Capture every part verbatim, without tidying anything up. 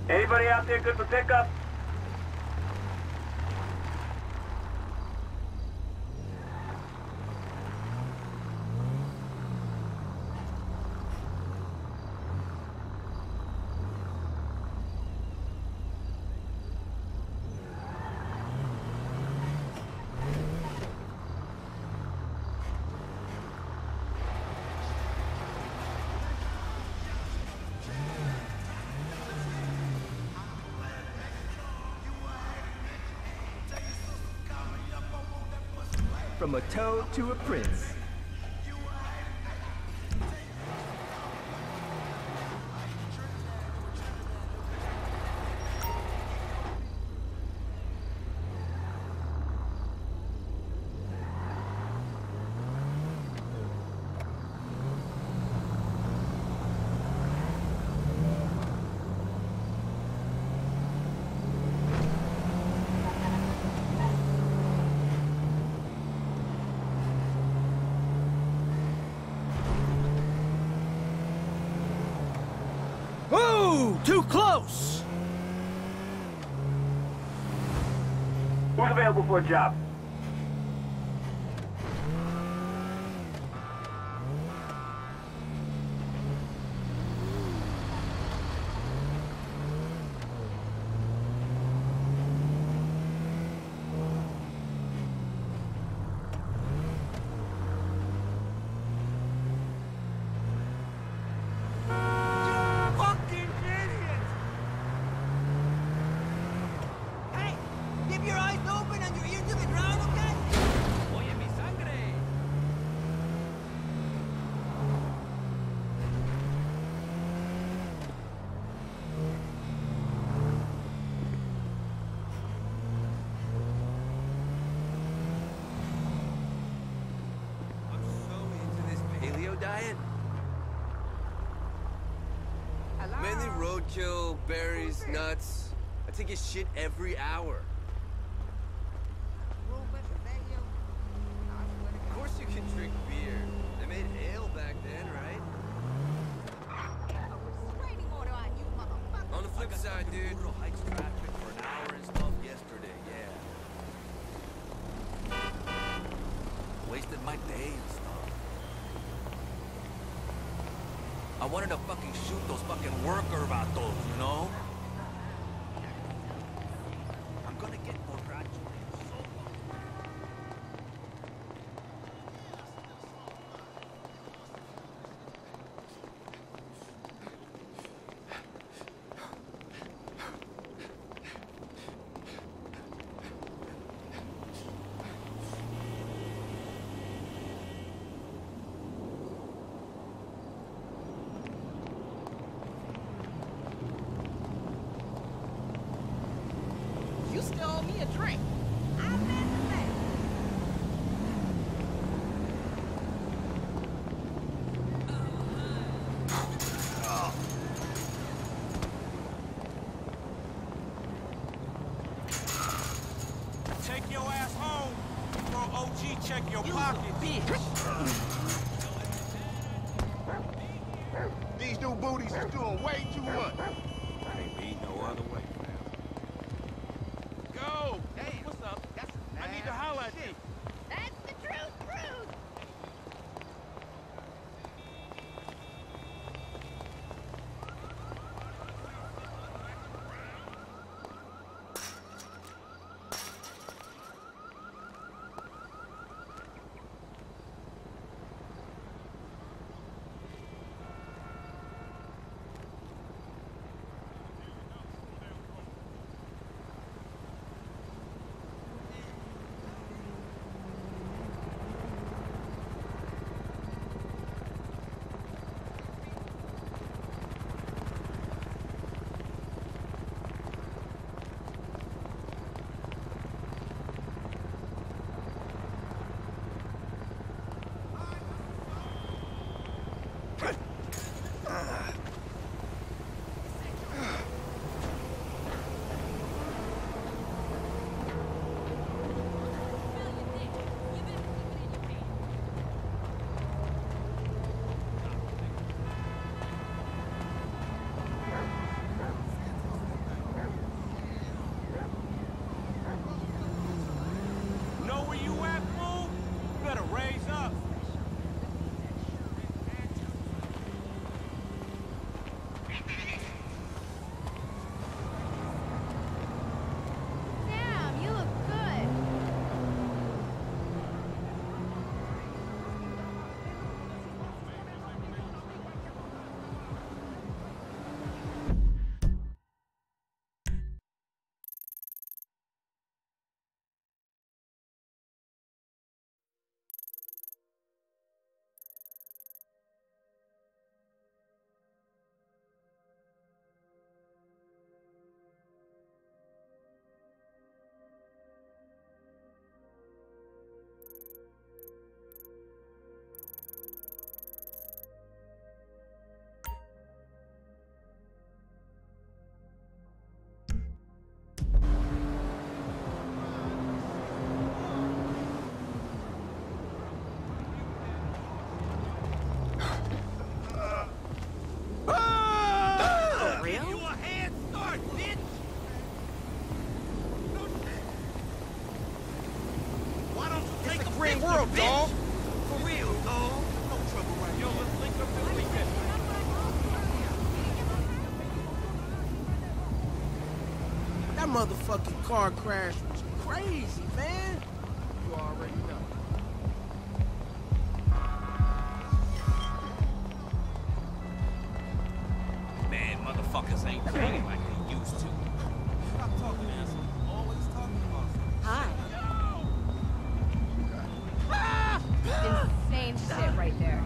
Anybody out there good for pickup? From a toad to a prince. Ooh, too close! Who's available for a job? Diet? Mainly roadkill, berries, nuts. I take a shit every hour. Of course you can drink beer. They made ale back then, right? On the flip side, dude. Hikes traffic for an hour and stuff yesterday, yeah. Wasted my day and stuff. I wanted to fucking shoot those fucking worker vatos, you know? I'm gonna get more graduates. You still owe me a drink. Take your ass home before O G check your pockets. These new booties is doing way too much. Ain't be no other way, fam. Go! Hey, what's up? That's I need to holler at you. That's the truth, Bruce. world, dog. For real, dog. No trouble right Yo, let's link up this weekend. That motherfucking car crash was crazy, man. You already know. Man, motherfuckers ain't playing like they used to. Stop talking, asshole. Always talking about something. Hi. Insane shit right there.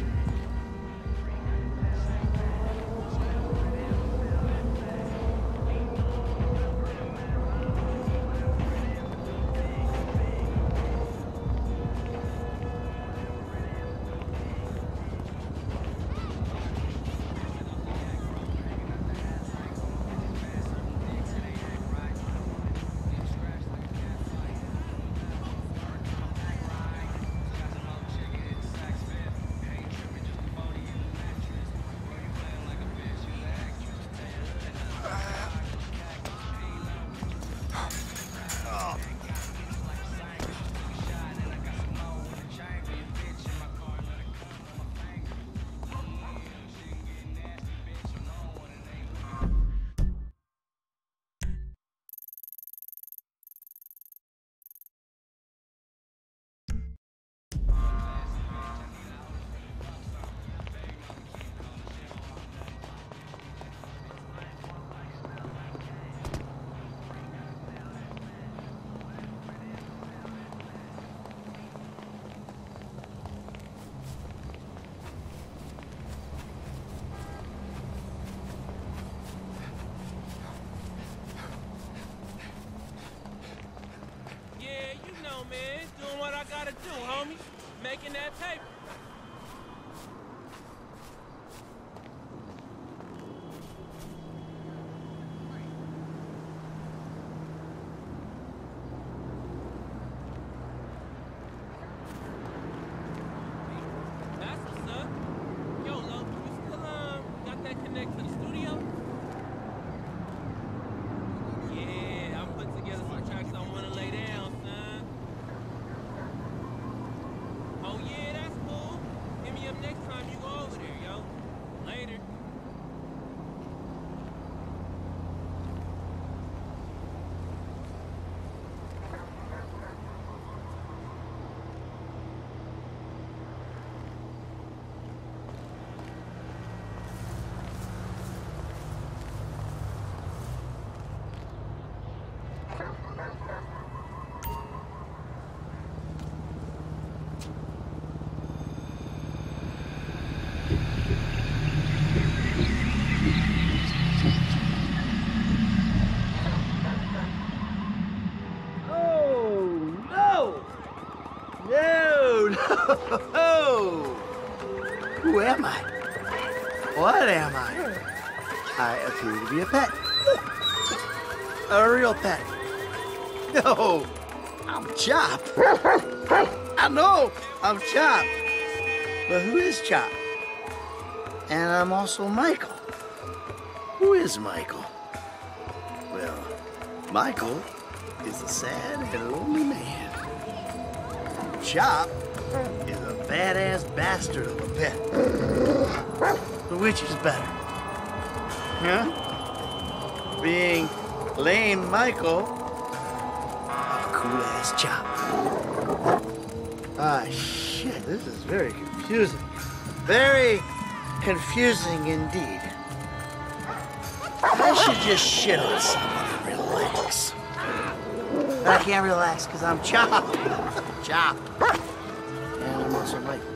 Yeah, you know, man. Doing what I gotta do, homie. Making that paper. That's what's up. Yo, Lo, you still, um, got that connect to the studio? Yeah, I'm putting together some tracks I wanna lay down, son. Oh yeah, that's cool. Hit me up next time you go over there, yo. Later. Who am I? What am I? I appear to be a pet. A real pet. No, I'm Chop. I know I'm Chop. But who is Chop? And I'm also Michael. Who is Michael? Well, Michael is a sad and lonely man. Chop is a badass bastard of a pet. But which is better? Huh? Being lame Michael or cool-ass Chop? Ah, shit, this is very confusing. Very confusing indeed. I should just shit on someone and relax. But I can't relax because I'm Chop. Chop. And I'm also Michael.